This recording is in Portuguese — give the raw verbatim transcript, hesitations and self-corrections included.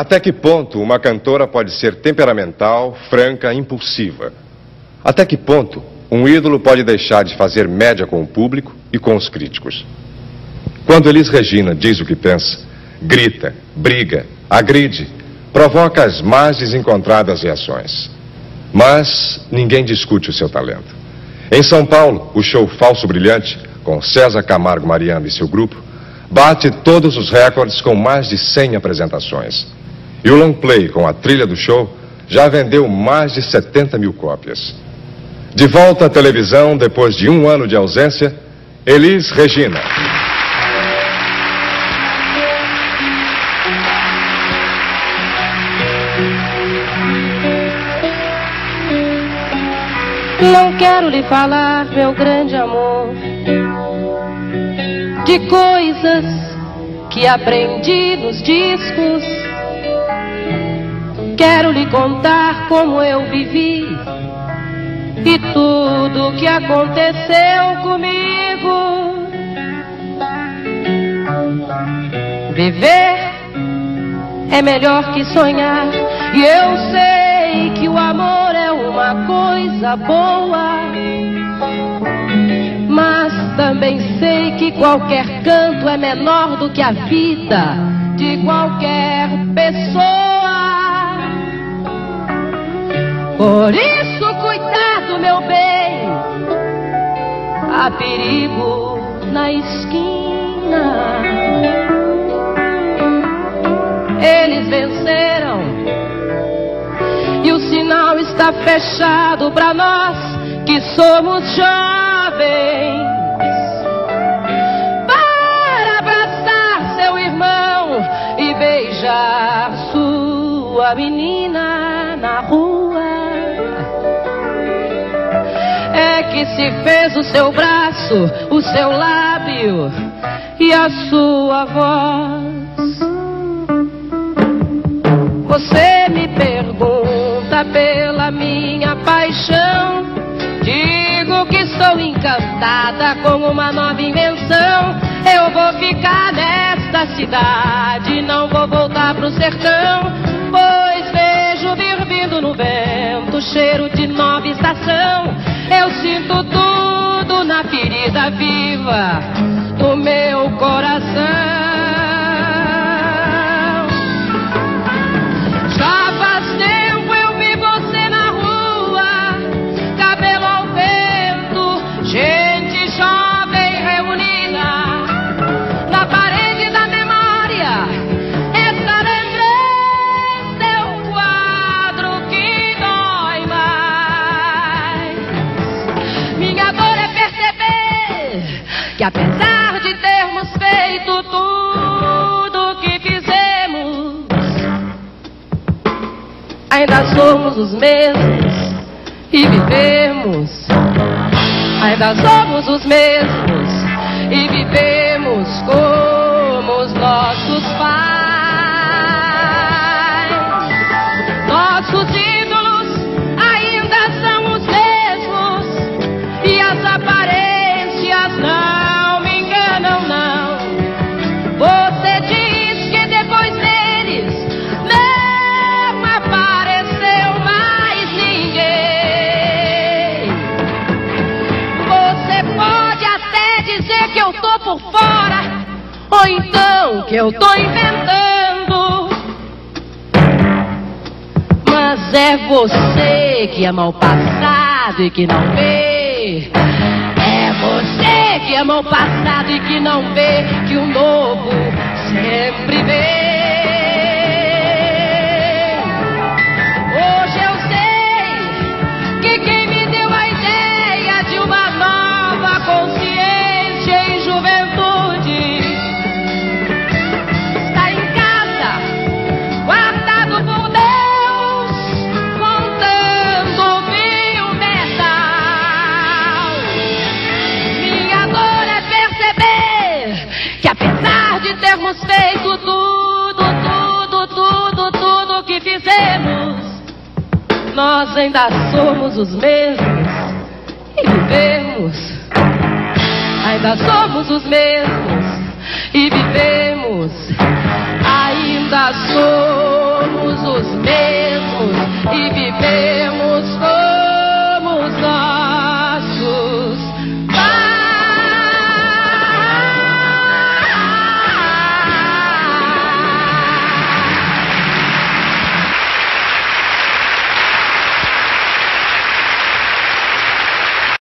Até que ponto uma cantora pode ser temperamental, franca, impulsiva? Até que ponto um ídolo pode deixar de fazer média com o público e com os críticos? Quando Elis Regina diz o que pensa, grita, briga, agride, provoca as mais desencontradas reações. Mas ninguém discute o seu talento. Em São Paulo, o show Falso Brilhante, com César Camargo Mariano e seu grupo, bate todos os recordes com mais de cem apresentações. E o long play com a trilha do show já vendeu mais de setenta mil cópias. De volta à televisão, depois de um ano de ausência, Elis Regina. Não quero lhe falar, meu grande amor, de coisas que aprendi nos discos. Quero lhe contar como eu vivi e tudo que aconteceu comigo. Viver é melhor que sonhar, e eu sei que o amor é uma coisa boa, mas também sei que qualquer canto é menor do que a vida de qualquer pessoa. Por isso, cuidado, meu bem, há perigo na esquina. Eles venceram e o sinal está fechado para nós que somos jovens. Para abraçar seu irmão e beijar sua menina na rua, é que se fez o seu braço, o seu lábio e a sua voz. Você me pergunta pela minha paixão, digo que sou encantada com uma nova invenção. Eu vou ficar nesta cidade, não vou voltar pro sertão, pois vejo vir vindo no vento cheiro de nova estação. Eu sinto tudo na ferida viva do meu coração. Já faz tempo eu vi você na rua, cabelo ao vento, gente jovem reunida na parede da memória. Essa lembrança é um quadro que dói mais. Minha dor é perceber que apesar de termos feito tudo que fizemos, ainda somos os mesmos e vivemos. Ainda somos os mesmos e vivemos como os nossos pais. Nossos ídolos ainda são os mesmos e as aparências não me enganam, não. Você diz que depois deles não apareceu mais ninguém. Você pode até dizer que eu tô por fora, ou então que eu tô inventando, mas é você que é mal passado e que não vê. É você que é mal passado e que não vê que o novo sempre vem. Hoje eu sei que quem me deu a ideia de uma nova consciência em juventude está em casa, guardado por Deus, contando vinho metal. Minha dor é perceber que apesar de termos feito tudo, tudo, tudo, tudo que fizemos, nós ainda somos os mesmos e vivemos. Ainda somos os mesmos e vivemos. Ainda somos meus.